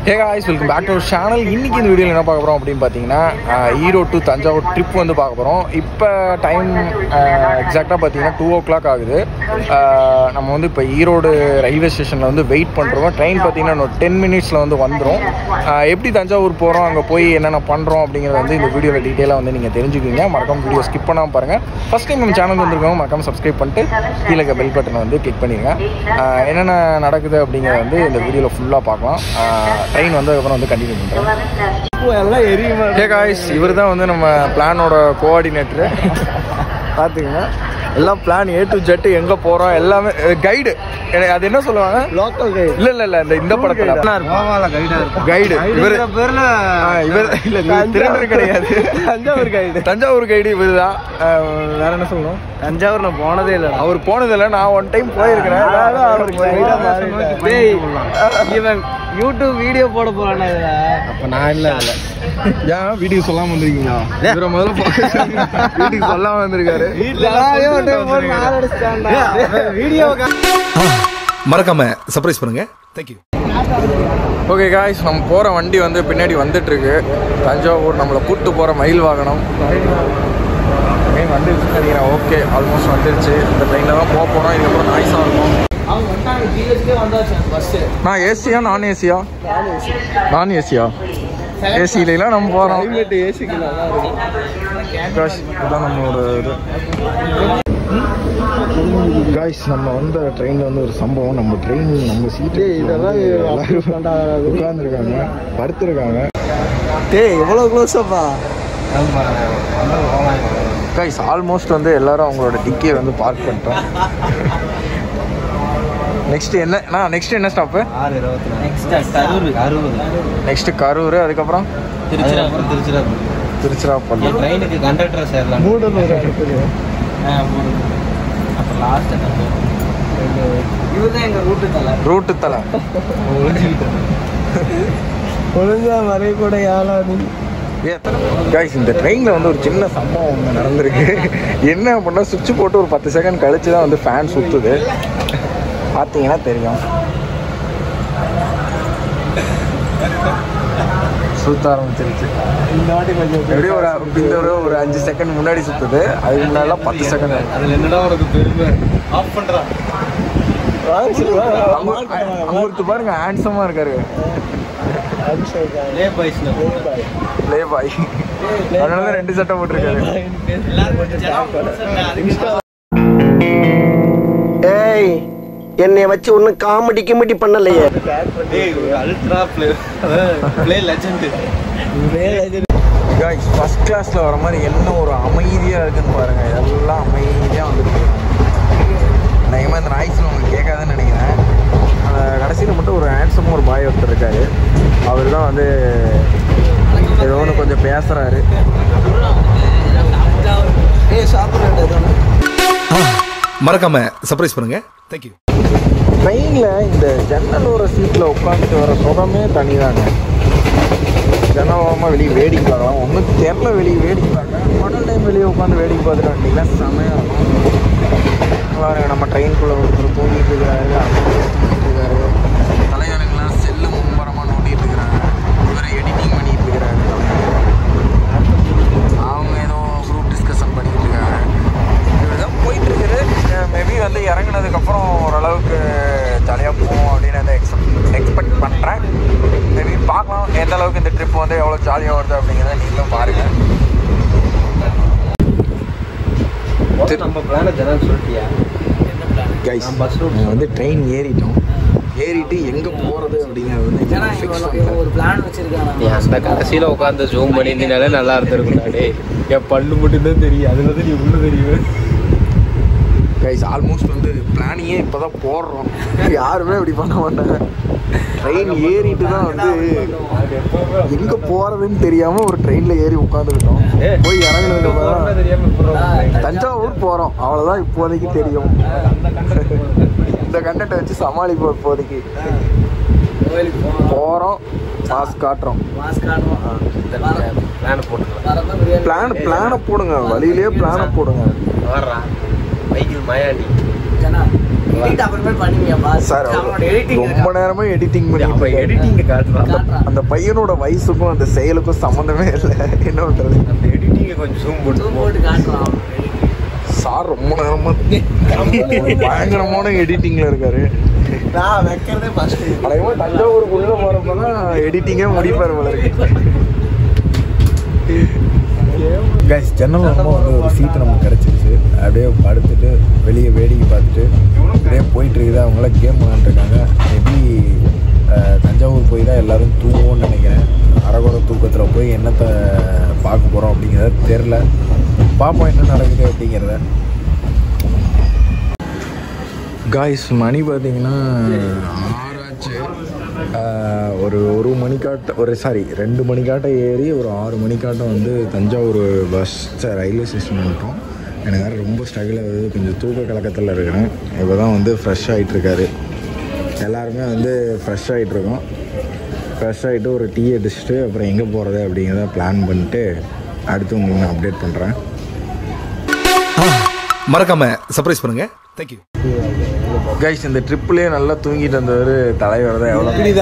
Hey guys, welcome back to our channel. இன்னைக்கு இந்த வீடியோல என்ன பார்க்க போறோம் அப்படினு பாத்தீங்கன்னா ஈரோடு டு தஞ்சாவூர் ட்ரிப் வந்து பார்க்க போறோம். இப்போ டைம் எக்ஸாக்ட்டா பாத்தீங்கன்னா 2 o'clock ஆகுது. நம்ம வந்து இப்போ ஈரோடு ரயில்வே ஸ்டேஷன்ல வந்து வெயிட் பண்றோம். ட்ரெயின் பாத்தீங்கன்னா 10 minutesல வந்து வந்துரும். எப்படி தஞ்சாவூர் போறோம், அங்க போய் என்னென்ன பண்றோம் அப்படிங்கறது வந்து இந்த வீடியோல டீடைலா வந்து நீங்க தெரிஞ்சுக்குவீங்க. மறக்காம வீடியோ ஸ்கிப் பண்ணாம பாருங்க. ஃபர்ஸ்ட் டைம் நம்ம சேனல் வந்திருக்கவங்க மறக்காம சப்ஸ்கிரைப் பண்ணிட்டு கீழ இருக்க பெல் பட்டனை வந்து கிளிக் பண்ணிருங்க. என்னென்ன நடக்குது அப்படிங்கறது வந்து இந்த வீடியோல ஃபுல்லா பார்க்கலாம். ட்ரெயின் வந்ததுக்கப்புறம் வந்து கண்டினியூ பண்ணுறேன். ஹே காய்ஸ், இவர் தான் வந்து நம்ம பிளானோட கோஆர்டினேட்டரு. பார்த்துக்கங்க, எல்லாம் பிளான் A to Z எங்கே போகிறோம் எல்லாமே கைடு. அது என்ன சொல்லுவாங்க, லோக்கல் கைடு. இல்லை இந்த படத்தில் கைடு. இவர் இல்லை திருநெல்வேலி கிடையாது, தஞ்சாவூர் கைடு இவர் தான். வேற என்ன சொல்லணும், தஞ்சாவூர் நான் போனதே இல்லை. அவர் போனதில்லை, நான் ஒன் டைம் போயிருக்கிறேன். இவன் யூடியூப் வீடியோ போட போறானே, அப்ப நான் இல்ல இல்ல. ஏன் வீடியோ சொல்லாம வந்திருக்கீங்களா? இவர முதல்ல வீடியோ சொல்லாம வந்திருக்காரு. மறக்காம சர்ப்ரைஸ் பண்ணுங்க. Thank you. ஓகே காய்ஸ், நம்ம போற வண்டி வந்து பின்னாடி வந்துட்டு இருக்கு. தஞ்சாவூர் நம்மளை கூட்டு போற மயில் வாகனம் வந்துருச்சு நினைக்கிறேன். ஓகே, ஆல்மோஸ்ட் வந்துருச்சு. இந்த ட்ரெயினில் தான் போக போகிறோம். இதுக்கப்புறம் நாய்ஸாக இருக்கும். நான் ஏசியா நான் ஏசியா நான் ஏசியா ஏசியிலாம் நம்ம போகிறோம். இதுதான் நம்மளோட இது. காய்ஸ், நம்ம வந்த ட்ரெயினில் வந்து ஒரு சம்பவம். நம்ம ட்ரெயின் நம்ம சீட்டு இதெல்லாம் உட்காந்துருக்காங்க, படுத்துருக்காங்க. எவ்வளோ க்ளோஸ்ப்பா. காய்ஸ், ஆல்மோஸ்ட் வந்து எல்லாரும் அவங்களோட டிக்கியை வந்து பார்க் பண்ணிட்டோம். நெக்ஸ்ட் என்ன ஸ்டாப்பு? நெக்ஸ்ட் கரூர், அதுக்கப்புறம் திருச்சிராப்பள்ளி. ட்ரெயினுக்கு கண்டக்டர் சேரலாம். இவர்தான் எங்க ரூட்டு தலை. ஒழுங்கா வரைய கூட யாராவது. காய்ஸ், இந்த ட்ரெயினில் வந்து ஒரு சின்ன சம்பவம் ஒன்று நடந்திருக்கு. என்ன அப்படின்னா, சுவிட்ச் போட்டு ஒரு 10 செகண்ட் கழிச்சு தான் வந்து ஃபேன் சுற்றுது. பார்த்தீங்கன்னா தெரியும், சுற்ற ஆரம்பிச்சிருச்சு. இந்த வாட்டி கொஞ்சம் எப்படியும் ஒரு 5 செகண்ட் முன்னாடி சுற்றுது. அதுக்கு முன்னாடிலாம் 10 செகண்ட். அதில் என்னடா உனக்கு பெருமை. ஆஃப் பண்ணுறான். அவருக்கு பாருங்க, ஹேண்ட்ஸமாக இருக்காரு. லே பாய். அதனால தான் 2 சட்டை போட்டிருக்காரு. ஏய், என்னை வச்சு ஒன்னும் காமெடி கிமெடி பண்ணலையே. காய்ஸ், ஃபர்ஸ்ட் கிளாஸில் வர மாதிரி என்ன ஒரு அமைதியாக இருக்குன்னு பாருங்க. எல்லாம் அமைதியாக வந்துருக்கு. நினைக்கிறேன் இந்த நாய்ஸில் உங்களுக்கு கேட்காதுன்னு நினைக்கிறேன். கடைசியில் மட்டும் ஒரு ஹேண்ட்ஸமாக ஒரு பாய் ஒருத்தர் இருக்காரு. அவர் தான் வந்து ஏதோ ஒன்று கொஞ்சம் பேசுகிறாரு. மறக்காம சர்ப்ரைஸ் பண்ணுங்க. Thank you. ட்ரெயினில் இந்த ஜன்னல் ஒரு சீட்டில் உட்காந்துட்டு வர சுகமே தனிதாங்க. ஜன்னலோரமாக வெளியே வேடிக்கை பார்க்கலாம். ஒன்றும் தெரில, வெளியே வேடிக்கை பார்க்கலாம். முதல் டைம் வெளியே உட்காந்து வேடிக்கை பார்த்துட்டு வந்தீங்கன்னா செமையாக இருக்கும். நம்ம ட்ரெயின்குள்ளே ஒருத்தர் தூங்கிட்டு இருக்காரு, தூங்கிட்டு இருக்காரு. தலைவருங்கெல்லாம் செல்லு மும்பரமாக நோண்டிட்டு இருக்கிறாங்க. இவரை எடிட்டிங் பண்ணிட்டு இருக்கிறாரு. அவங்க ஏதோ குரூப் டிஸ்கஷன் பண்ணிட்டு இருக்காங்க. இப்படி தான் போயிட்டு இருக்குது. மேபி வந்து இறங்கினதுக்கப்புறம் ஓரளவுக்கு ஜாலியாக போவோம் அப்படின்னு வந்து எக்ஸ்பெக்ட் பண்ணுறேன். மேபி பார்க்கலாம் எந்த அளவுக்கு இந்த ட்ரிப் வந்து எவ்வளோ ஜாலியாக வருது அப்படிங்கிறத நீங்களும் பாருங்கள். நம்ம பிளான ஜனான்னு சொல்லிட்டியா? கைஸ், நாங்கள் வந்து ட்ரெயின் ஏறிட்டு எங்கே போகிறது அப்படிங்கிறது வந்து ஒரு பிளான் வச்சிருக்காங்க. அந்த கடைசியில் உட்காந்து ஜூம் பண்ணியிருந்தீங்கனாலே நல்லா இருந்திருக்கும். என் பண்ணு மட்டும்தான் தெரியும், அதில் தான் நீ உள்ள தெரியும். கைஸ், ஆல்மோஸ்ட் வந்து பிளானிங்கே இப்போ தான் போடுறோம். யாருமே இப்படி பண்ண மாட்டாங்க. ட்ரெயின் ஏறிட்டு தான் வந்து எங்கே போகிறதுன்னு தெரியாமல் ஒரு ட்ரெயினில் ஏறி உட்காந்துக்கிட்டோம். போய் இறங்குனதுக்கப்புறம் தஞ்சாவூர் போகிறோம், அவ்வளோதான் இப்போதைக்கு தெரியும். இந்த கண்டக்டை வச்சு சமாளிப்போம். இப்போதைக்கு போகிறோம், மாஸ்க் காட்டுறோம். பிளானை போடுங்க, வழியிலே பிளானை போடுங்க. மைக்கேல் மயாண்டி சார் ரொம்ப நேரமா எடிட்டிங் பண்ணி எடிட்டிங் காட்டுறான். அந்த பையனோட வயசுக்கும் அந்த செயலுக்கும் சம்மந்தமே இல்லை. என்ன பண்றது? அந்த எடிட்டிங்கை கொஞ்சம் ஜூம் போட்டு காட்டுறான். சார் ரொம்ப நேரமா பயங்கரமான எடிட்டிங்ல இருக்காரு. நான் வைக்கிறதே ஃபர்ஸ்ட். அதே தஞ்சாவூருக்குள்ள போறப்பதான் எடிட்டிங்கே முடிப்பாரு போல இருக்கு. கைஸ் ஜன்னல் ரொம்ப வந்து ஒரு சீட்டு நமக்கு கிடச்சிருச்சு. அப்படியே படுத்துட்டு வெளியே வேடிக்கை பார்த்துட்டு அப்படியே போயிட்டு இருக்குது. அவங்களாம் கேம் விளாண்டுருக்காங்க. மேபி தஞ்சாவூர் போய் தான் எல்லோரும் தூங்குவோன்னு நினைக்கிறேன். அரகுற தூக்கத்தில் போய் என்னத்தை பார்க்க போகிறோம் அப்படிங்கிறத தெரில. பார்ப்போம் என்ன நடக்குது அப்படிங்கிறத. காய்ஸ் மணி பார்த்தீங்கன்னா 6 ஆச்சு. ஒரு மணிக்காட்ட 2 மணிக்காட்ட ஏறி ஒரு 6 மணிக்காட்டம் வந்து தஞ்சாவூர் ரயில்வே ஸ்டேஷன் வந்துட்டோம். எனக்கு வேறு ரொம்ப ஸ்ட்ரகிள் ஆகுது. கொஞ்சம் தூக்க கலக்கத்தில் இருக்கிறேன். இப்போ தான் வந்து ஃப்ரெஷ் ஆகிட்டுருக்காரு. எல்லாருமே வந்து ஃப்ரெஷ் ஆகிட்ருக்கோம். ஃப்ரெஷ் ஆகிட்டு ஒரு டீ அடிச்சுட்டு அப்புறம் எங்கே போகிறது அப்படிங்கிறத பிளான் பண்ணிட்டு அடுத்து உங்களுக்கு நான் அப்டேட் பண்ணுறேன். மறக்காம சர்ப்ரைஸ் பண்ணுங்க. Thank you guys. இந்த ட்ரிப்லேயே நல்லா தூங்கிட்டு வந்தவர் தலைவர் தான்.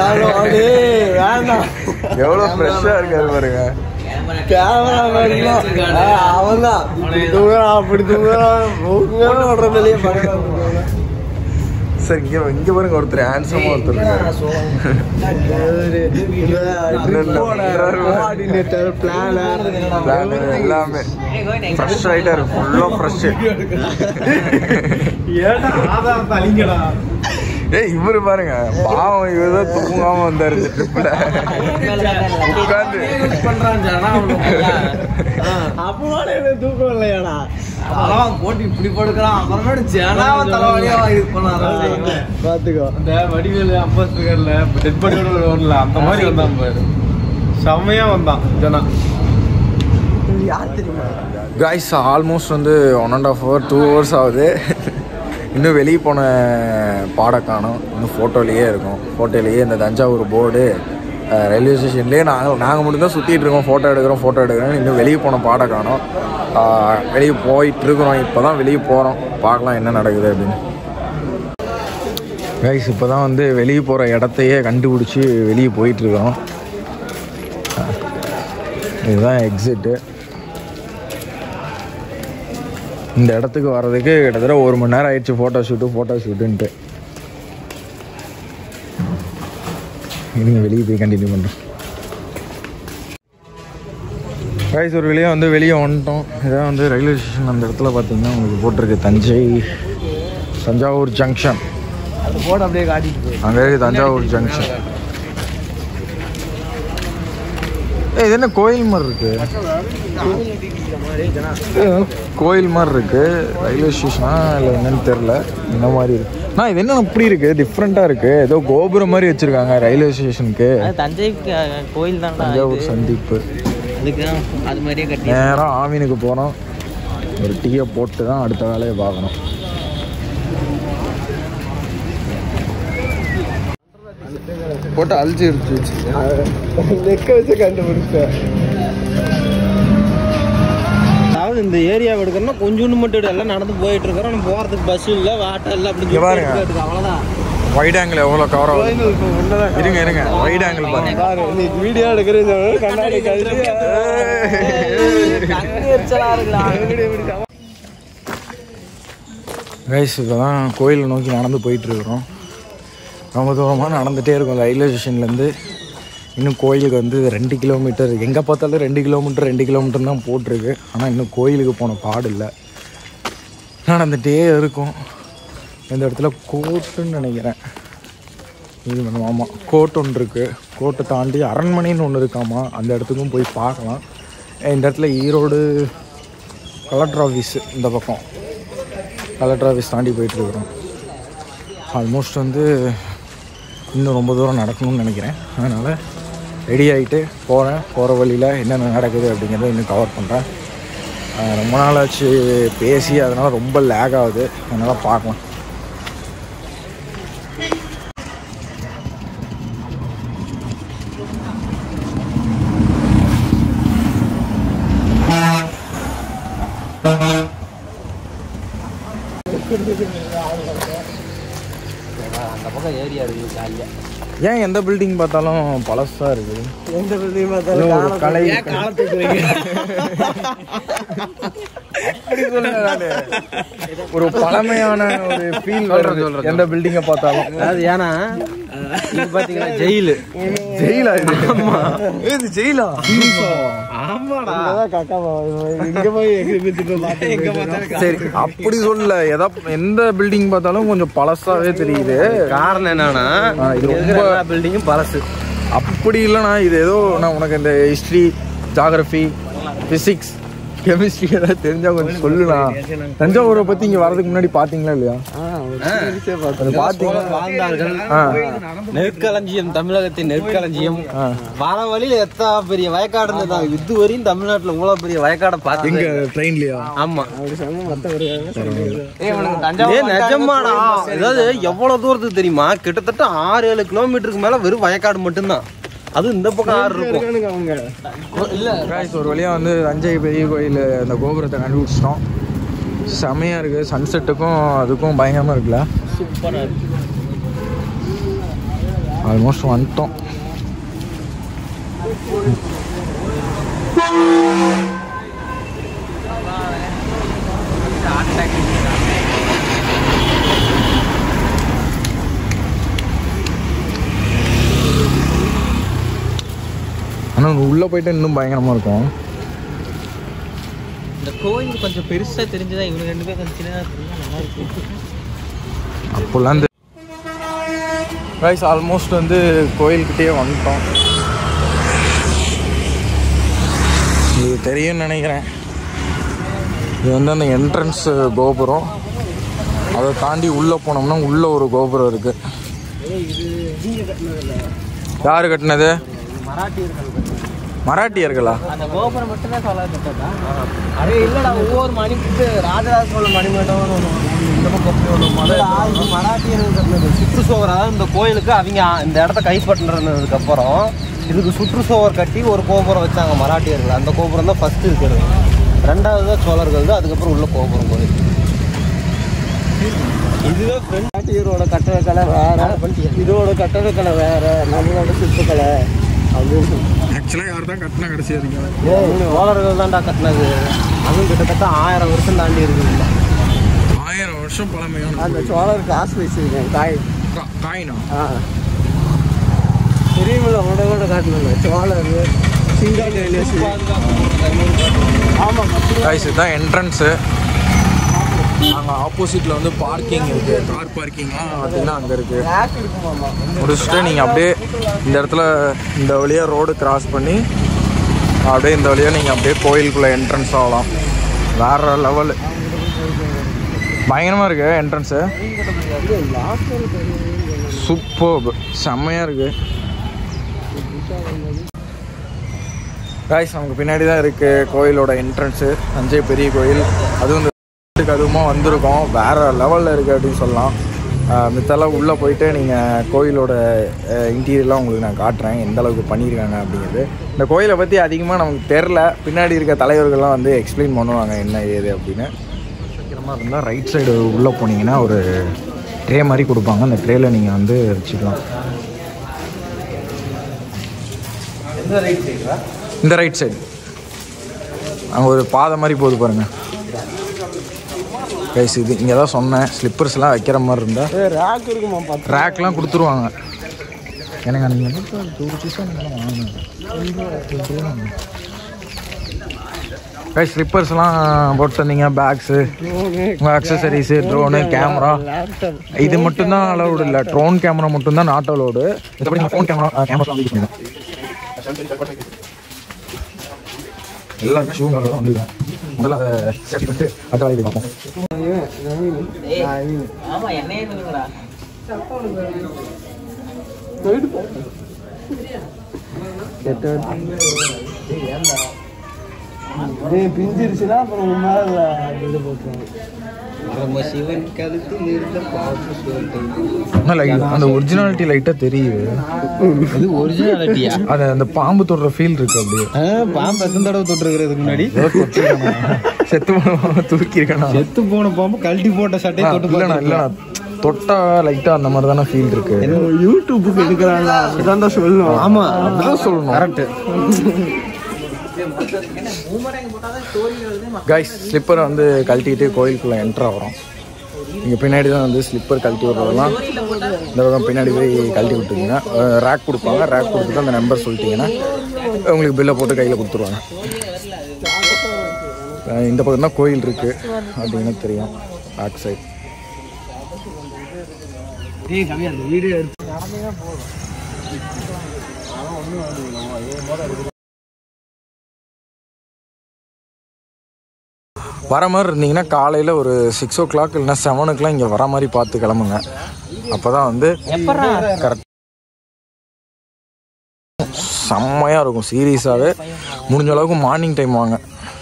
எவ்வளோ ஃப்ரெஷ்ஷாக இருக்காரு பாருங்க. அவன் தான் அப்படி சார் இங்கே பாருங்க ஒருத்தர் ஹேண்ட்ஸமாக ஒருத்தர் எல்லாமே ஃப்ரெஷ் ஆகிட்டாரு. ஃபுல்லாக ஃப்ரெஷ்ஷு. இவரு பாருங்க பாவம். இவர் தான் தூங்காம வந்தாரு ட்ரிப்ல உட்காந்து. தூக்கம் இல்லையாடா போட்டு இப்படி போட்டுக்கிறான். பாத்துக்கோ இந்த வடிவேலு அம்பாஸ்டர்ல டெட் பாடியோட வரல அந்த மாதிரி வந்தான் பாரு. செம்மையா வந்தான் ஜனா. யார் தெரியுமா காய்ஸ்? ஆல்மோஸ்ட் வந்து 1.5 hour 2 hours ஆகுது. இன்னும் வெளியே போன பாட காணோம். இன்னும் ஃபோட்டோலேயே இருக்கும். ஃபோட்டோலேயே இந்த தஞ்சாவூர் போர்டு ரயில்வே ஸ்டேஷன்லேயே நாங்கள் மட்டும்தான் சுற்றிட்டு இருக்கோம். ஃபோட்டோ எடுக்கிறோம். இன்னும் வெளியே போன பாட காணோம். வெளியே போயிட்டுருக்குறோம். இப்போ தான் வெளியே போகிறோம். பார்க்கலாம் என்ன நடக்குது அப்படின்னு. கைஸ் இப்போ தான் வந்து வெளியே போகிற இடத்தையே கண்டுபிடிச்சி வெளியே போயிட்டுருக்குறோம். இதுதான் எக்ஸிட்டு. இந்த இடத்துக்கு வர்றதுக்கு கிட்டத்தட்ட 1 மணி நேரம் ஆயிடுச்சு. ஃபோட்டோ ஷூட்டுன்ட்டு. இதுங்க வெளியே போய் கண்டினியூ பண்ணுறோம். கைஸ் ஒரு வெளியே வந்துட்டோம். இதான் வந்து ரயில்வே ஸ்டேஷன். அந்த இடத்துல பார்த்தீங்கன்னா உங்களுக்கு போட்டிருக்கு தஞ்சாவூர் ஜங்ஷன். அது போட அப்படியே காட்டிட்டு அங்கே இருக்குது தஞ்சாவூர் ஜங்ஷன். இது என்ன கோயில் மாதிரி இருக்கு? கோயில் மாதிரி இருக்கு. ரயில்வே ஸ்டேஷனா இல்லை என்னன்னு தெரில. இந்த மாதிரி இருக்கு. இது என்ன இப்படி இருக்கு? டிஃப்ரெண்ட்டாக இருக்கு. ஏதோ கோபுரம் மாதிரி வச்சிருக்காங்க ரயில்வே ஸ்டேஷனுக்கு. தஞ்சை கோயில் தான். தஞ்சாவூர் சந்திப்பு. அது மாதிரியே கட்டி நேரம் ஆமீனுக்கு போனோம். ஒரு டீயை போட்டு தான் அடுத்த வேலையை பார்க்கணும். போட்டு அழிச்சு இருந்துச்சு. நெக்க வச்சு கண்டுபிடிச்சேன். அதாவது இந்த ஏரியாவை எடுக்கணும்னா கொஞ்சோண்டு மட்டும் எல்லாம் நடந்து போயிட்டு இருக்கிறோம். நம்ம போகிறதுக்கு பஸ் இல்லை, வாட்டர் இல்லை அப்படின்னு பாருங்க. அவ்வளோதான். வைட் ஆங்கிள் எவ்வளோ கவர் ஆகுது? இருங்க வைட் ஆங்கிள் பாருங்க. வீடியோ எடுக்கிறது கண்ணாடி கைஸ் இப்போ தான் கோயிலை நோக்கி நடந்து போயிட்டுருக்குறோம். ரொம்ப தூரமாக நடந்துகிட்டே இருக்கும் ரயில்வே ஸ்டேஷன்லேருந்து. இன்னும் கோயிலுக்கு வந்து 2 கிலோமீட்டர். எங்கே பார்த்தாலும் 2 கிலோமீட்டர் தான் போட்டிருக்கு. ஆனால் இன்னும் கோயிலுக்கு போன பாடு இல்லை. நடந்துகிட்டே இருக்கும். இந்த இடத்துல கோட்டுன்னு நினைக்கிறேன். இது ஆமாம், கோர்ட் ஒன்று இருக்குது. கோர்ட்டை தாண்டி அரண்மனைன்னு ஒன்று இருக்காமா. அந்த இடத்துக்கும் போய் பார்க்கலாம். இந்த இடத்துல ஈரோடு கலெக்டர் ஆஃபீஸு இந்த பக்கம். கலெக்டர் ஆஃபீஸ் தாண்டி போயிட்டுருக்குறோம். ஆல்மோஸ்ட் வந்து இன்னும் ரொம்ப தூரம் நடக்கணும்னு நினைக்கிறேன். அதனால் ரெடி ஆகிட்டு போகிற வழியில் என்னென்ன நடக்குது அப்படிங்கிறத இன்னும் கவர் பண்ணுறேன். ரொம்ப நாளாச்சு பேசி, அதனால் ரொம்ப லேக் ஆகுது. அதனால் பார்க்கலாம். பக்கம் ஏரியா இருக்குது ஜாலியா. ஏன் எந்த பில்டிங் பார்த்தாலும் பழசா இருக்கு? எந்த பில்டிங் பார்த்தாலும் ஒரு கலை காலத்துக்கு அப்படி சொல்லுங்க. நானு ஒரு பழமையான ஒரு ஃபீல் வருது எந்த பில்டிங்கை பார்த்தாலும். அது ஏன்னா இது பாத்தீங்கன்னா ஜெயிலு. ஜெயிலா இது? இது ஜெயிலா? ஆமாடா. இங்க போய் எங்க பார்த்தாலும் சரி அப்படி சொல்லல. எந்த பில்டிங் பார்த்தாலும் கொஞ்சம் பழசாவே தெரியுது. காரணம் என்னன்னா இது ரொம்ப பில்டிங்கும் பழசு. அப்படி இல்லைண்ணா, இது ஏதோ நான் உனக்கு இந்த ஹிஸ்ட்ரி, ஜாகிரபி, பிசிக்ஸ், கெமிஸ்ட்ரி ஏதாவது தெரிஞ்சா கொஞ்சம் சொல்லுண்ணா. தஞ்சாவூரை பத்தி இங்க வர்றதுக்கு முன்னாடி பாத்தீங்களா இல்லையா? வாழ்ந்தார்கள். நெற்களஞ்சியம், தமிழகத்தின் நெற்களஞ்சியம். வர வழியில எத்தா பெரிய வயக்காடு இருந்தது. இதுவரையும் தமிழ்நாட்டுல இவ்வளவு பெரிய வயக்காடை பார்த்து எங்க ட்ரெயின்லயா? ஆமா நிஜமாடா. அதாவது எவ்வளவு தூரத்துக்கு தெரியுமா? கிட்டத்தட்ட 6-7 கிலோமீட்டருக்கு மேல வெறும் வயக்காடு மட்டும்தான். அது இந்த பக்கம் 6 இருக்கும். இல்ல ஒரு வழியா வந்து தஞ்சை பெரிய கோயில் அந்த கோபுரத்தை கண்டுபிடிச்சிட்டோம். செமையா இருக்கு. சன்செட்டுக்கும் அதுக்கும் பயங்கரமா இருக்குல்ல? சூப்பரா இருக்கு. ஆல்மோஸ்ட் வந்துட்டோம். ஆனால் உள்ளே போயிட்டு இன்னும் பயங்கரமாக இருக்கும். இந்த கோயில் கொஞ்சம் பெருசா தெரிஞ்சுதான் இவங்க 2 பேரும் கொஞ்சம் சின்னதாக தெரிஞ்சா நல்லா இருக்கும். அப்போல்லாம் இந்த ரைஸ் ஆல்மோஸ்ட் வந்து கோயில்கிட்டே வந்துட்டோம். இது தெரியும்னு நினைக்கிறேன். இது வந்து அந்த என்ட்ரன்ஸ் கோபுரம். அதை தாண்டி உள்ளே போனோம்னா உள்ளே ஒரு கோபுரம் இருக்கு. யாரு கட்டினது? மராட்டியர்களா? அந்த கோபுரம் மட்டும் தான் சொல்ல கட்டதா? அரே இல்லடா, ஒவ்வொரு மணிக்கு ராஜராஜ சோழ மணிமண்டபம் இந்த பக்கம் மராட்டியர்கள் கட்டினது. சுற்றுச்சுவர், அதாவது இந்த கோயிலுக்கு அவங்க இந்த இடத்த கைப்பற்றினதுக்கு அப்புறம் இதுக்கு சுற்றுச்சுவர் கட்டி ஒரு கோபுரம் வச்சாங்க மராட்டியர்கள். அந்த கோபுரம் தான் ஃபர்ஸ்ட் இருக்கிறது. 2வது தான் சோழர்கள் தான். அதுக்கப்புறம் உள்ள கோபுரம் கோயில். இதுவே மராட்டியரோட கட்டடக்கலை வேற, இதோட கட்டடக்கலை வேற, நம்மளோட சிற்பக்கலை அப்படின்னு. ஆக்சுவலாக யார் தான் கட்டினா கடைசி வரைக்கும்? சோழர்கள் தான்டா கட்டினது. அதுவும் கிட்டத்தட்ட 1000 வருஷம் தாண்டி இருக்குது. 1000 வருஷம் பழமையான அந்த சோழர் காசு வச்சிருக்கேன். காயினா? தெரியுமில்ல, உடனே காட்டினாங்க சோழர் சிங்கால் யூனிவர்சிட்டி. ஆமாம், இதுதான் என்ட்ரன்ஸு. அங்கே ஆப்போசிட்டில் வந்து பார்க்கிங் இருக்குது. கார் பார்க்கிங்லாம் பார்த்தீங்கன்னா அங்கே இருக்குது. முடிச்சுட்டு நீங்கள் அப்படியே இந்த இடத்துல இந்த வழியாக ரோடு கிராஸ் பண்ணி அப்படியே இந்த வழியாக நீங்கள் அப்படியே கோயிலுக்குள்ளே என்ட்ரன்ஸ் ஆகலாம். வேறு லெவலு, பயங்கரமாக இருக்குது என்ட்ரன்ஸு. சூப்பர், செம்மையாக இருக்குது. காய்ஸ் நமக்கு பின்னாடி தான் இருக்குது கோயிலோட என்ட்ரன்ஸு. தஞ்சை பெரிய கோயில். அதுவும் அதுவுமா வந்திருக்கோம். வேறு லெவலில் இருக்குது அப்படின்னு சொல்லலாம். மித்தெல்லாம் உள்ளே போயிட்டு நீங்கள் கோயிலோட இன்டீரியர்லாம் உங்களுக்கு நான் காட்டுறேன் எந்த அளவுக்கு பண்ணியிருக்காங்க அப்படிங்கிறது. இந்த கோயிலை பற்றி அதிகமாக நமக்கு தெரில. பின்னாடி இருக்க தலைவர்கள்லாம் வந்து எக்ஸ்பிளைன் பண்ணுவாங்க என்ன ஏது அப்படின்னு. சீக்கிரமாக இருந்தால் ரைட் சைடு உள்ளே போனீங்கன்னா ஒரு ட்ரே மாதிரி கொடுப்பாங்க. அந்த ட்ரேயில் நீங்கள் வந்து வச்சுக்கலாம். இந்த ரைட் சைடு அங்கே ஒரு பாதை மாதிரி போகுது பாருங்கள். கைஸ் இது இங்கே தான் சொன்னேன், ஸ்லிப்பர்ஸ்லாம் வைக்கிற மாதிரி இருந்தால் ரேக் இருக்குமா? ரேக்லாம் கொடுத்துருவாங்க. எனக்கு நீங்கள் கைஸ் ஸ்லிப்பர்ஸ்லாம் போட்டு தந்தீங்க. பேக்ஸு, உங்கள் அக்சசரிஸு, ட்ரோனு, கேமரா, இது மட்டும்தான் அலௌடு இல்லை. ட்ரோன் கேமரா மட்டும்தான் நாட் அலௌடு. இதுபடி நீங்கள் ஃபோன் கேமராஸ்லாம் யூஸ் பண்ணுங்க. எல்லாம் ஷூ தான் வந்துருக்கேன். முதல்ல அதை சேஃப்டி பண்ணிட்டு அடுத்த வேலைக்கு பார்ப்போம். ஆமா, என்னையே சொல்லுங்கடா. பிஞ்சிருச்சுன்னா அப்புறம் இது போட்டுருவாங்க. சிவன் கழுத்தில் இருந்த அந்த ஒரிஜினாலிட்டி லைட்டாக தெரியுது. அது ஒரிஜினாலிட்டியா? அது அந்த பாம்பு தொடுற ஃபீல் இருக்கு. அப்படியே பாம்பு எத்தனை தடவை தொட்டுருக்கிறதுக்கு முன்னாடி செத்து போன தூக்கி இருக்கா? செத்து போன பாம்பு கழட்டி போட்ட சட்டையை தொட்டு இல்லைண்ணா தொட்டா லைட்டாக அந்த மாதிரி தானே ஃபீல் இருக்கு. யூடியூப்புக்கு எடுக்கிறாங்க அப்படிதான் சொல்லணும். ஆமாம் அப்படிதான் சொல்லணும். கரெக்டு. கைஸ் ஸ்லிப்பரை வந்து கழட்டிட்டு கோயிலுக்குள்ளே என்ட்ரு ஆகிறோம். இங்கே பின்னாடி தான் வந்து ஸ்லிப்பர் கழட்டி விட்றதெல்லாம் இந்த பக்கம் பின்னாடி போய் கழட்டி விட்டுருங்க. ரேக் கொடுப்பாங்க. ரேக் கொடுத்துட்டு அந்த நம்பர் சொல்லிட்டீங்கன்னா உங்களுக்கு பில்லை போட்டு கையில் கொடுத்துருவாங்க. இந்த பக்கம் தான் கோயில் இருக்குது அப்படின்னு தெரியும். பேக் சைட் வர மாதிரி இருந்தீங்கன்னா காலையில் ஒரு 6 o'clock இல்லைன்னா 7 o'clock இங்கே வர மாதிரி பார்த்து கிளம்புங்க. அப்போ தான் வந்து கரெக்ட் செம்மையாக இருக்கும். சீரியஸாகவே முடிஞ்ச அளவுக்கு மார்னிங் டைம் வாங்க.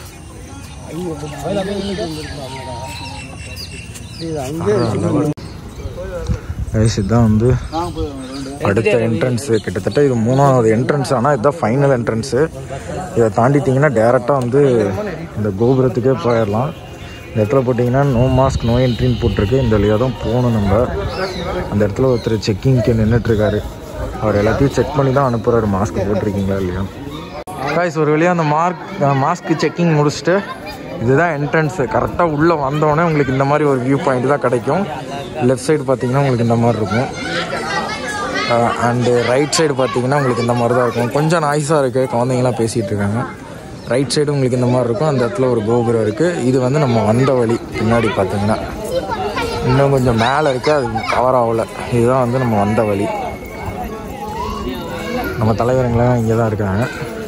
இதுதான் வந்து அடுத்த என்ட்ரன்ஸு. கிட்டத்தட்ட இது 3வது என்ட்ரன்ஸ். ஆனால் இதுதான் ஃபைனல் என்ட்ரன்ஸு. இதை தாண்டிட்டிங்கன்னா டேரெக்டாக வந்து இந்த கோபுரத்துக்கே போயிடலாம். இந்த இடத்துல போட்டிங்கன்னா நோ மாஸ்க் நோ என்ட்ரின்னு போட்டிருக்கு. இந்த வழியாக தான் போகணும் நம்ம. அந்த இடத்துல ஒருத்தர் செக்கிங்க்கு நின்றுட்டுருக்காரு. அவர் எல்லாத்தையும் செக் பண்ணி தான் அனுப்புகிறாரு மாஸ்க் போட்டிருக்கீங்களா இல்லையா. காய்ஸ் ஒரு வழியாக அந்த மாஸ்க்கு செக்கிங் முடிச்சுட்டு இதுதான் என்ட்ரன்ஸு. கரெக்டாக உள்ளே வந்தோடனே உங்களுக்கு இந்த மாதிரி ஒரு வியூ பாயிண்ட் தான் கிடைக்கும். லெஃப்ட் சைடு பார்த்தீங்கன்னா உங்களுக்கு இந்த மாதிரி இருக்கும். அண்டு ரைட் சைடு பார்த்தீங்கன்னா உங்களுக்கு இந்த மாதிரி தான் இருக்கும். கொஞ்சம் நாய்ஸாக இருக்குது, குழந்தைங்களாம் பேசிகிட்டு இருக்காங்க. ரைட் சைடு உங்களுக்கு இந்த மாதிரி இருக்கும். அந்த இடத்துல ஒரு கோபுரம் இருக்குது. இது வந்து நம்ம வந்த வழி. பின்னாடி பார்த்தீங்கன்னா இன்னும் கொஞ்சம் மேலே இருக்குது, அது கவர் ஆகலை. இதுதான் வந்து நம்ம வந்த வழி. நம்ம தலைவருங்களாம் இங்கே தான் இருக்காங்க.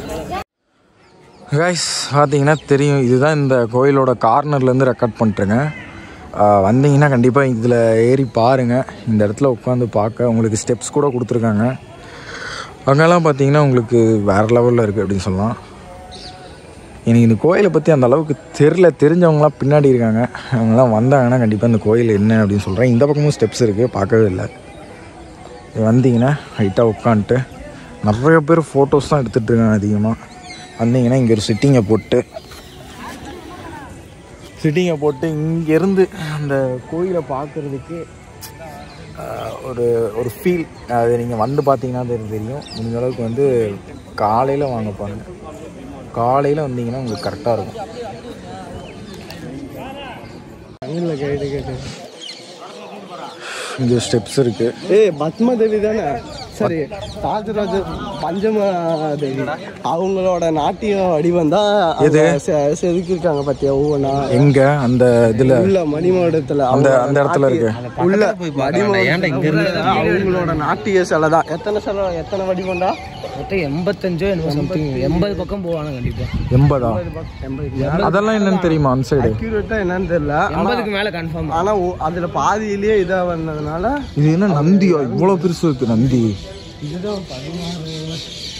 கைஸ் பார்த்தீங்கன்னா தெரியும், இதுதான் இந்த கோயிலோட கார்னர்லேருந்து ரெக்கார்ட் பண்ணிட்டுருங்க. வந்தீங்கன்னா கண்டிப்பாக இதில் ஏறி பாருங்கள். இந்த இடத்துல உட்காந்து பார்க்க உங்களுக்கு ஸ்டெப்ஸ் கூட கொடுத்துருக்காங்க. அங்கெல்லாம் பார்த்தீங்கன்னா உங்களுக்கு வேறு லெவலில் இருக்குது அப்படின்னு சொல்லலாம். எனக்கு இந்த கோயிலை பற்றி அந்த அளவுக்கு தெரிஞ்சவங்களாம் பின்னாடி இருக்காங்க. அவங்களாம் வந்தாங்கன்னா கண்டிப்பாக இந்த கோயில் என்ன அப்படின்னு சொல்கிறேன். இந்த பக்கமும் ஸ்டெப்ஸ் இருக்குது, பார்க்கவே இல்லை. வந்தீங்கன்னா ஹைட்டாக உட்காந்துட்டு நிறைய பேர் ஃபோட்டோஸ் தான் எடுத்துகிட்டு இருக்காங்க அதிகமாக. வந்தீங்கன்னா இங்கே ஒரு சிட்டிங்கை போட்டு இங்கேருந்து அந்த கோயிலை பார்க்குறதுக்கு ஒரு ஃபீல். அது நீங்கள் வந்து பார்த்தீங்கன்னா தெரியும். முடிஞ்ச அளவுக்கு வந்து காலையில் வாங்க பாருங்கள். காலையில் வந்தீங்கன்னா உங்களுக்கு கரெக்டாக இருக்கும். இங்கே ஸ்டெப்ஸ் இருக்குது. பத்மதேவி தானே? சரி, ராஜராஜ பஞ்சமதேவி அவங்களோட நாட்டிய வடிவம் தான் செதுக்கிருக்காங்க பார்த்தியா ஒவ்வொன்றா. எங்க அந்த இதுல உள்ள மணிமண்டபத்துல அந்த இடத்துல இருக்கு. உள்ள மணிமண்டபத்துல அவங்களோட நாட்டிய சிலை தான். எத்தனை வடிவம்டா? 85 சம்திங் 80 பக்கம் போவாங்க கண்டிப்பா. 80 அதெல்லாம் என்னன்னு தெரியுமா? அந்த சைடு அக்யூரேட்டா என்னன்னு தெரியல. 80க்கு மேல கன்ஃபார்ம். ஆனா அதுல பாதியிலேயே இதா வந்ததுனால. இது என்ன நந்தி இவ்வளவு பெருசு இருக்கு? நந்தி இதுதான் 16.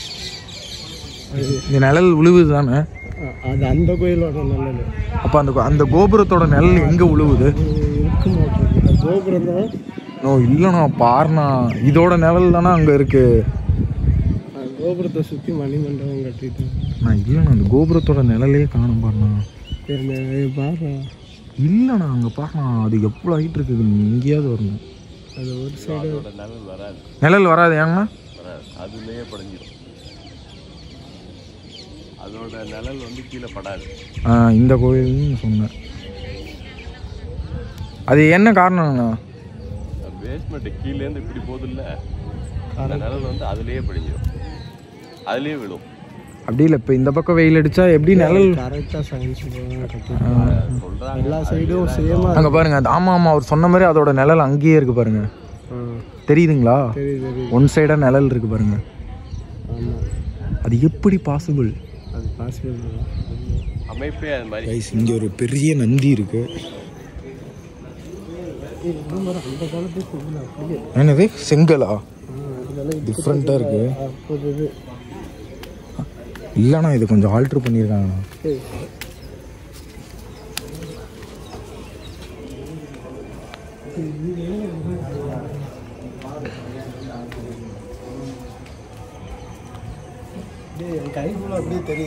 இந்த நிழல் விழுவுது தானே? அது அந்த கோயிலோட நிழல். அப்ப அந்த கோபுரத்தோட நிழல் எங்க விழுவுது? கோபுரம் தான். ஓ இல்லைண்ணா, பாருண்ணா, இதோட நிழல் தானே அங்க இருக்கு. கோபுரத்தை சுற்றி மணிமண்டபம் கட்டிட்டேன் நான். இல்லைண்ணா, அந்த கோபுரத்தோட நிழலே காணும் பாருண்ணா. பாரு. இல்லைண்ணா, அங்கே பாருண்ணா, அது எவ்வளோ ஹைட் இருக்குது. எங்கேயாவது வரணும். அது ஒரு சைடு நிழல் வராது. ஏங்கண்ணா? அதுலேயே படைஞ்சிடும். அதோட நிழல் வந்து கீழே படாது. இந்த கோயில்னு சொன்னேன். அது என்ன காரணம்ண்ணா? பேஸ்மெண்ட் கீழேருந்து இப்படி போகுது இல்லை, அந்த நிழல் வந்து அதுலேயே படைஞ்சிடும், அதுலேயே விழும். அப்படி இல்லை, இப்போ இந்த பக்கம் வெயில் அடித்தா எப்படி நிழல்? கரெக்டாக சயின்ஸ் சொல்கிறாங்க. எல்லா சைடும் சேமாக அங்கே பாருங்க. ஆமாம், அவர் சொன்ன மாதிரி அதோட நிழல் அங்கேயே இருக்குது பாருங்க. தெரியுதுங்களா? தெரியுது. ஒன் சைடாக நிழல் இருக்குது பாருங்க. ஆமாம், அது எப்படி பாசிபிள்? அது பாசிபிள் அமைப்பே அது மாதிரி. இங்கே ஒரு பெரிய நந்தி இருக்கு. என்னது செங்கலா? டிஃப்ரெண்ட்டாக இருக்கு. இல்லைண்ணா, இது கொஞ்சம் ஆல்ட்ரு பண்ணியிருக்காங்கண்ணா.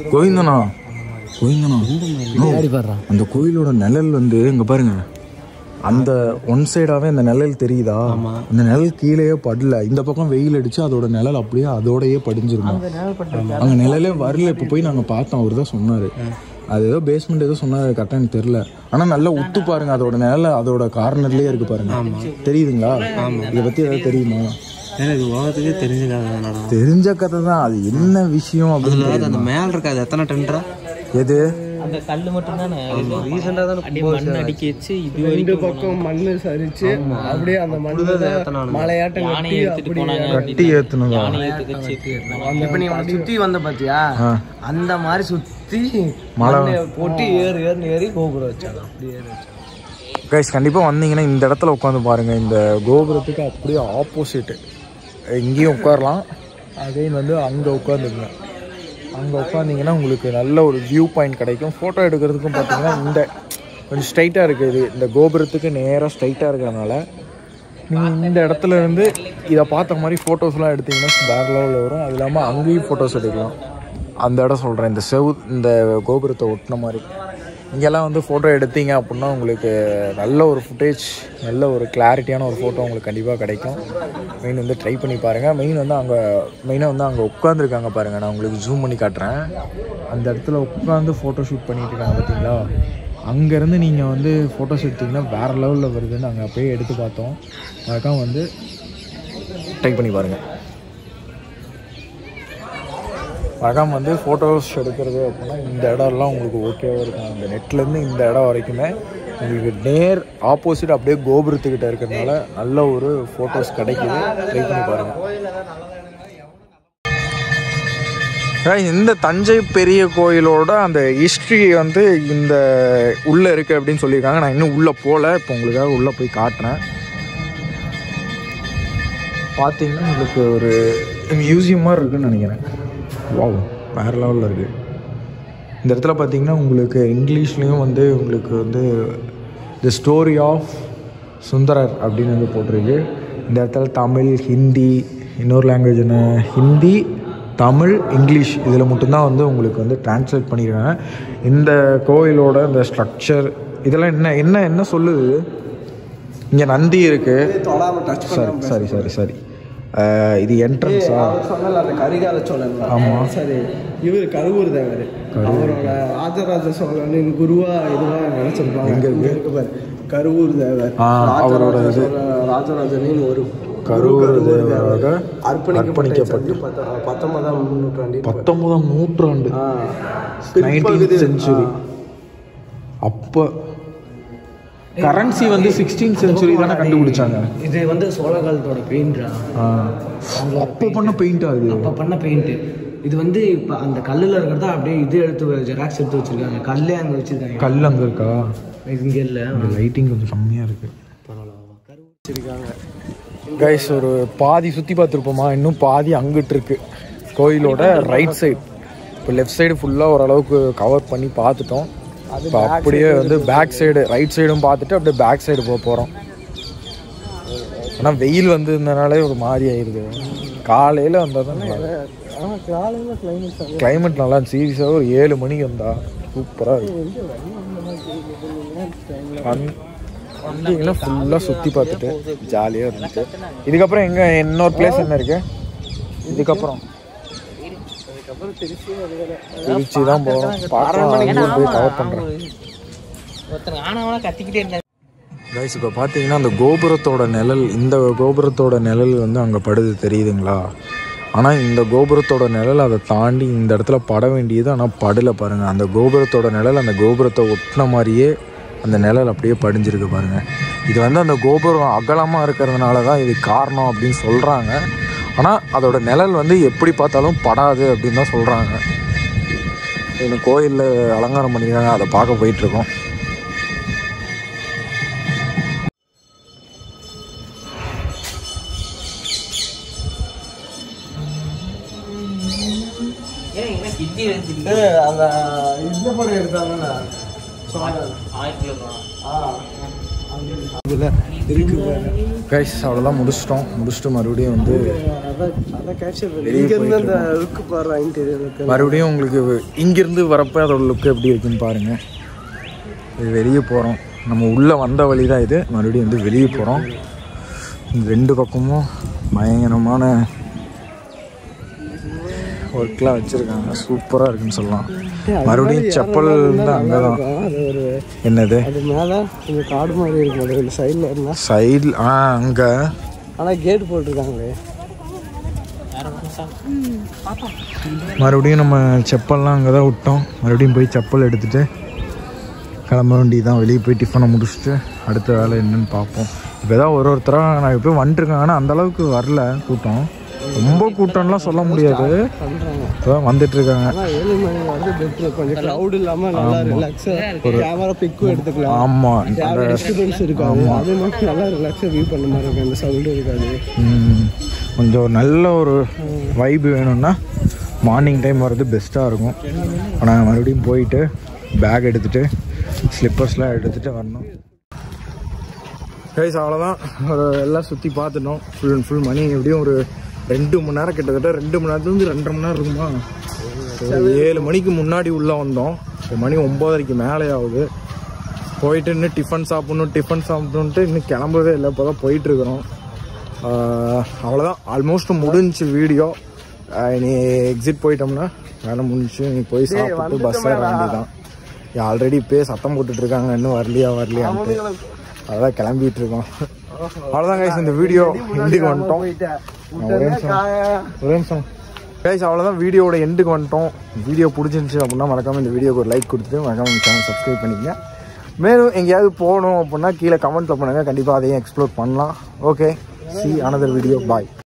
கோவிந்தனா, அந்த கோயிலோட நிழல் வந்து இங்க பாருங்க, அந்த ஒன் சைடாகவே அந்த நிழல் தெரியுதா? அந்த நிழல் கீழேயே படல. இந்த பக்கம் வெயில் அடிச்சு அதோட நிழல் அப்படியே அதோடையே படிஞ்சிருக்கும். அங்கே நிழலே வரல. இப்போ போய் நாங்கள் பார்த்தோம். அவர் தான் சொன்னார். அது ஏதோ பேஸ்மெண்ட் ஏதோ சொன்னார், கரெக்டாக எனக்கு தெரில. ஆனால் நல்லா உத்து பாருங்க, அதோட நிழல் அதோட கார்னர்லேயே இருக்கு பாருங்க. தெரியுதுங்களா? இதை பற்றி ஏதாவது தெரியுமா? இது உலகத்துக்கே தெரிஞ்ச கதை தான். அது என்ன விஷயம் அப்படின்னு அந்த மேல இருக்காது. எத்தனை டென்டரா எது? அந்த கல்லு மட்டும் தானே ரீசெண்டா தான் மண் அடிக்க வச்சு இது ரெண்டு பக்கம் மண்ணு சரிச்சு அப்படியே அந்த மண்ணு மலையாட்டம் கட்டி ஏத்துனதா? இப்ப நீ சுத்தி வந்த பாத்தியா, அந்த மாதிரி சுத்தி மலை போட்டு ஏறி கோபுரம் வச்சாங்க. அப்படி ஏறி வச்சாங்க. கைஸ் கண்டிப்பாக வந்தீங்கன்னா இந்த இடத்துல உட்காந்து பாருங்கள். இந்த கோபுரத்துக்கு அப்படியே ஆப்போசிட்டு இங்கேயும் உட்காரலாம். அகைன் வந்து அங்கே உட்காந்துக்கலாம். அங்கே உட்காந்திங்கன்னா உங்களுக்கு நல்ல ஒரு வியூ பாயிண்ட் கிடைக்கும். ஃபோட்டோ எடுக்கிறதுக்கும் பார்த்தீங்கன்னா இந்த கொஞ்சம் ஸ்ட்ரைட்டாக இருக்குது. இந்த கோபுரத்துக்கு நேராக ஸ்ட்ரைட்டாக இருக்கிறதுனால நீங்கள் இந்த இடத்துல இருந்து இதை பார்த்த மாதிரி ஃபோட்டோஸ்லாம் எடுத்திங்கன்னா வேறு லெவலில் வரும். அது இல்லாமல் அங்கேயும் ஃபோட்டோஸ் எடுக்கலாம். அந்த இடம் சொல்கிறேன், இந்த கோபுரத்தை ஒட்டின மாதிரி இங்கெல்லாம் வந்து ஃபோட்டோ எடுத்தீங்க அப்படின்னா உங்களுக்கு நல்ல ஒரு ஃபுட்டேஜ், நல்ல ஒரு கிளாரிட்டியான ஒரு ஃபோட்டோ உங்களுக்கு கண்டிப்பாக கிடைக்கும். மெயின் வந்து ட்ரை பண்ணி பாருங்கள். மெயினாக வந்து அங்கே உட்காந்துருக்காங்க பாருங்கள். நான் உங்களுக்கு ஜூம் பண்ணி காட்டுறேன். அந்த இடத்துல உட்காந்து ஃபோட்டோ ஷூட் பண்ணிட்டு இருக்காங்க பார்த்தீங்களா? அங்கேருந்து நீங்கள் வந்து ஃபோட்டோஸ் எடுத்திங்கன்னா வேறு லெவலில் வருதுன்னு நாங்கள் போய் எடுத்து பார்த்தோம். அதுக்காக வந்து ட்ரை பண்ணி பாருங்கள். மறக்காம வந்து ஃபோட்டோஸ் எடுக்கிறது அப்படின்னா இந்த இடம்லாம் உங்களுக்கு ஓகேவாக இருக்கும். அந்த நெட்லேருந்து இந்த இடம் வரைக்குமே உங்களுக்கு நேர் ஆப்போசிட் அப்படியே கோபுரத்துக்கிட்ட இருக்கிறதுனால நல்ல ஒரு ஃபோட்டோஸ் கிடைக்குது. ட்ரை பண்ணி பாருங்கள். இந்த தஞ்சை பெரிய கோயிலோட அந்த ஹிஸ்ட்ரி வந்து இந்த உள்ளே இருக்குது அப்படின்னு சொல்லியிருக்காங்க. நான் இன்னும் உள்ளே போகல. இப்போ உங்களுக்காக உள்ளே போய் காட்டுறேன். பார்த்தீங்கன்னா உங்களுக்கு ஒரு மியூசியம் மாதிரி இருக்குதுன்னு நினைக்கிறேன். வாவ், வேறு லெவலில் இருக்குது. இந்த இடத்துல பார்த்தீங்கன்னா உங்களுக்கு இங்கிலீஷ்லேயும் வந்து உங்களுக்கு வந்து தி ஸ்டோரி ஆஃப் சுந்தரர் அப்படின்னு வந்து போட்டிருக்கு. இந்த இடத்துல தமிழ், ஹிந்தி, இன்னொரு லாங்குவேஜ் என்ன, ஹிந்தி, தமிழ், இங்கிலீஷ் இதில் மட்டும்தான் வந்து உங்களுக்கு வந்து டிரான்ஸ்லேட் பண்ணியிருக்காங்க. இந்த கோயிலோட இந்த ஸ்ட்ரக்சர் இதெல்லாம் என்ன சொல்லுது? இங்கே நந்தி இருக்குது. சரி இது என்ட்ரன்ஸா? சொன்னல அந்த கரிகால சோழன். ஆமாம். சரி, இவர் கருவூர் தேவர். அவரோட ராஜராஜ சோழனின் குருவா இதுவாக நினைச்சிருப்பாங்க. எங்கே இருக்கு பாரு, கருவூர் தேவர். அவரோட இது ராஜராஜனின் ஒரு கருவூர் தேவராக அர்ப்பணிக்கப்பட்டு 19ஆம் நூற்றாண்டு. 19ஆம் நூற்றாண்டு, 19th century. அப்போ கரன்சி வந்து 16th century தானே கண்டுபிடிச்சாங்க. இது வந்து சோழ காலத்தோட பெயிண்டா? அப்போ பண்ண பெயிண்டா? இது அப்போ பண்ண பெயிண்ட். இது வந்து இப்போ அந்த கல்லில் இருக்கிறதா அப்படியே இது எடுத்து ஜெராக்ஸ் எடுத்து வச்சிருக்காங்க. கல்லே அங்கே வச்சிருக்காங்க. கல் அங்கே இருக்கா? இங்கே இல்லை. லைட்டிங் கொஞ்சம் கம்மியாக இருக்குது. கைஸ் ஒரு பாதி சுற்றி பார்த்துருப்போமா? இன்னும் பாதி அங்கிட்டு இருக்கு கோயிலோட ரைட் சைடு. இப்போ லெஃப்ட் சைடு ஃபுல்லாக ஓரளவுக்கு கவர் பண்ணி பார்த்துட்டோம். இப்போ அப்படியே வந்து பேக் சைடு, ரைட் சைடும் பார்த்துட்டு அப்படியே பேக் சைடு போகிறோம். ஆனால் வெயில் வந்து இருந்தனாலே ஒரு மாதிரி ஆயிடுது. காலையில் வந்தால் தான் கிளைமேட் நல்லா இருந்துச்சு. சீரியஸாக ஒரு 7 மணிக்கு வந்தா சூப்பராக இருக்கு. வந்தீங்கன்னா ஃபுல்லாக சுற்றி பார்த்துட்டு ஜாலியாக இருந்துச்சு. இதுக்கப்புறம் எங்கே இன்னொரு பிளேஸ் என்ன இருக்குது? இதுக்கப்புறம் திருச்சி தான் போகிறோம். பார்க்கலாம், போய் கவர் பண்ணுறேன். கைஸ் இப்போ பார்த்தீங்கன்னா அந்த கோபுரத்தோட நிழல், இந்த கோபுரத்தோட நிழல் வந்து அங்கே படுது தெரியுதுங்களா? ஆனால் இந்த கோபுரத்தோட நிழல் அதை தாண்டி இந்த இடத்துல பட வேண்டியது, ஆனால் படலை பாருங்கள். அந்த கோபுரத்தோட நிழல் அந்த கோபுரத்தை ஒட்டின மாதிரியே அந்த நிழல் அப்படியே படிஞ்சிருக்கு பாருங்கள். இது வந்து அந்த கோபுரம் அகலமாக இருக்கிறதுனால தான் இது காரணம் அப்படின்னு சொல்கிறாங்க. ஆனால் அதோட நிழல் வந்து எப்படி பார்த்தாலும் படாது அப்படின்னு தான் சொல்கிறாங்க. இந்த கோயிலில் அலங்காரம் பண்ணிக்கிறாங்க, அதை பார்க்க போயிட்டுருக்கோம். அந்த இந்த படம் எடுத்தாங்கன்னா கைஸ் அவ்வளோதான் முடிச்சுட்டு மறுபடியும் வந்து மறுபடியும் உங்களுக்கு இங்கேருந்து வரப்போ அதோட லுக்கு எப்படி இருக்குன்னு பாருங்கள். இது வெளியே போகிறோம். நம்ம உள்ளே வந்த வழி தான் இது. மறுபடியும் வந்து வெளியே போகிறோம். ரெண்டு பக்கமும் பயங்கரமான ஒர்க்லாம் வச்சுருக்காங்க. சூப்பராக இருக்குன்னு சொல்லலாம். மறுபடியும் செப்பல் தான் அங்கே தான். என்னது அது மேலே கொஞ்சம் காடு மாதிரி இருக்கும் சைடில் இருந்தால் சைடில் அங்கே. ஆனால் கேட் போட்டிருக்காங்களே. மறுபடியும் நம்ம செப்பல்லாம் அங்கே தான் விட்டோம். மறுபடியும் போய் செப்பல் எடுத்துகிட்டு கிளம்ப வேண்டியதான். வெளியே போய் டிஃபனை முடிச்சுட்டு அடுத்த வேலை என்னன்னு பார்ப்போம். இப்போ தான் ஒருத்தராக நான் இப்போ வந்துட்டுருக்கேன். ஆனால் அந்தளவுக்கு வரல கூட்டம். ரொம்ப கூட்டம்லாம் சொல்ல முடியாது. இப்போ வந்துட்டுருக்காங்க. 7 மணி வந்து பெட்ரு கொஞ்சம் க்ரௌட் இல்லாமல் நல்லா ரிலாக்ஸாக ஒரு கேமரா பிக்கும் எடுத்துக்கலாம். ஆமாம், டிஸ்டர்பன்ஸ் இருக்காது. அதே மாதிரி நல்லா ரிலாக்ஸாக வியூ பண்ண மாதிரி இருக்கும். அந்த சவுண்டு இருக்காது. கொஞ்சம் நல்ல ஒரு வைப் வேணும்னா மார்னிங் டைம் வர்றது பெஸ்ட்டாக இருக்கும். ஆனால் மறுபடியும் போயிட்டு பேக் எடுத்துகிட்டு ஸ்லிப்பர்ஸ்லாம் எடுத்துகிட்டு வரணும். கைஸ் அவ்வளோதான். ஒரு எல்லாம் சுற்றி பார்த்துட்டோம். ஃபுல் அண்ட் ஃபுல் மணி எப்படியும் ஒரு 2 மணி நேரம், கிட்டத்தட்ட 2 மணி நேரத்துலேருந்து 2.5 மணி நேரம் இருக்குமா. 7 மணிக்கு முன்னாடி உள்ளே வந்தோம். மணி 9:30க்கு மேலே ஆகுது. போயிட்டு இன்னும் டிஃபன் சாப்பிட்ணுன்ட்டு இன்னும் கிளம்பவே இல்லை. இப்போ தான் போயிட்டுருக்குறோம். அவ்வளோதான், ஆல்மோஸ்ட் முடிஞ்சு வீடியோ. நீ எக்ஸிட் போயிட்டோம்னா வேலை முடிஞ்சு. நீ போய் சாப்பிட்டு பஸ் ஏற வேண்டியதான். ஆல்ரெடி இப்போயே சத்தம் போட்டுட்ருக்காங்க இன்னும் வரலையான்ட்டு. அதான் கிளம்பிட்டு இருக்கோம். அவ்வளோதான் கைஸ், இந்த வீடியோ எண்டுக்கு வந்துட்டோம். ஒரே நிமிஷம் கைஸ், அவ்வளோதான் வீடியோட எண்டுக்கு வந்துட்டோம். வீடியோ பிடிச்சிருந்துச்சு அப்படின்னா மறக்காமல் இந்த வீடியோக்கு ஒரு லைக் கொடுத்துட்டு மறக்காமல் இந்த சேனல் சப்ஸ்கிரைப் பண்ணிக்கங்க. மேலும் எங்கேயாவது போகணும் அப்படின்னா கீழே கமெண்ட்டில் பண்ணுங்கள். கண்டிப்பாக அதையும் எக்ஸ்ப்ளோர் பண்ணலாம். Okay, see another video. Bye.